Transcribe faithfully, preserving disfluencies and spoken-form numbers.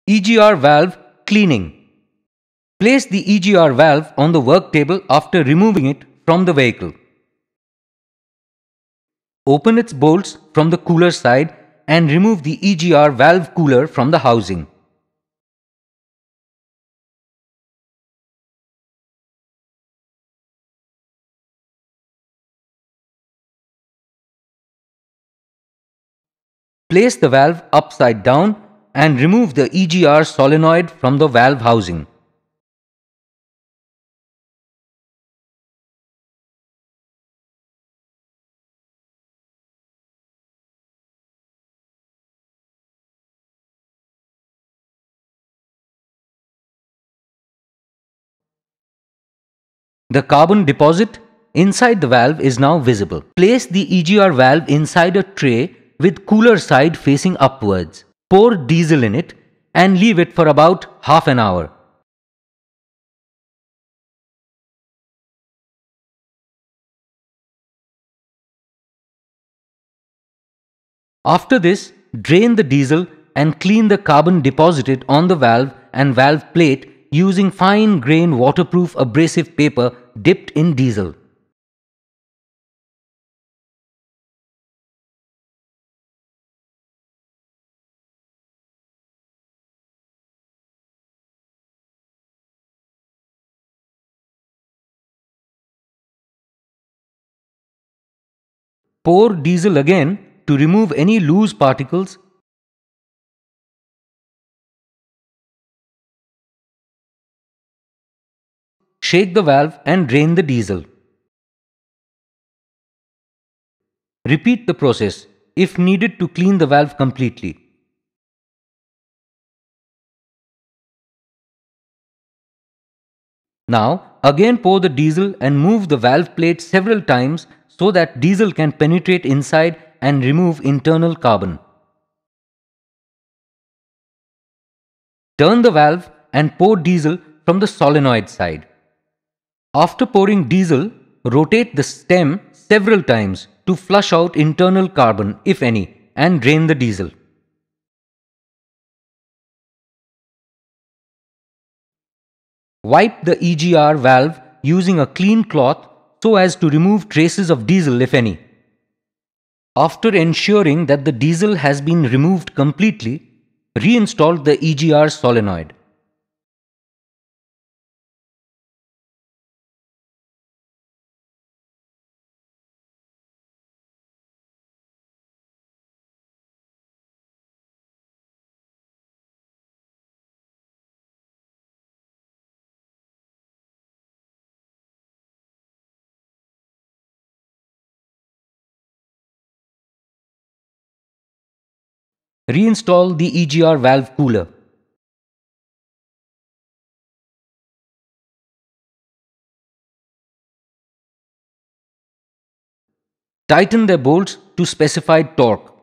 E G R valve cleaning. Place the E G R valve on the work table after removing it from the vehicle. Open its bolts from the cooler side and remove the E G R valve cooler from the housing. Place the valve upside down and remove the E G R solenoid from the valve housing. The carbon deposit inside the valve is now visible. Place the E G R valve inside a tray with cooler side facing upwards. Pour diesel in it and leave it for about half an hour. After this, drain the diesel and clean the carbon deposited on the valve and valve plate using fine-grained waterproof abrasive paper dipped in diesel. Pour diesel again to remove any loose particles. Shake the valve and drain the diesel. Repeat the process if needed to clean the valve completely. Now, again pour the diesel and move the valve plate several times so that diesel can penetrate inside and remove internal carbon. Turn the valve and pour diesel from the solenoid side. After pouring diesel, rotate the stem several times to flush out internal carbon, if any, and drain the diesel. Wipe the E G R valve using a clean cloth so as to remove traces of diesel, if any. After ensuring that the diesel has been removed completely, reinstall the E G R solenoid. Reinstall the E G R valve cooler. Tighten the bolts to specified torque.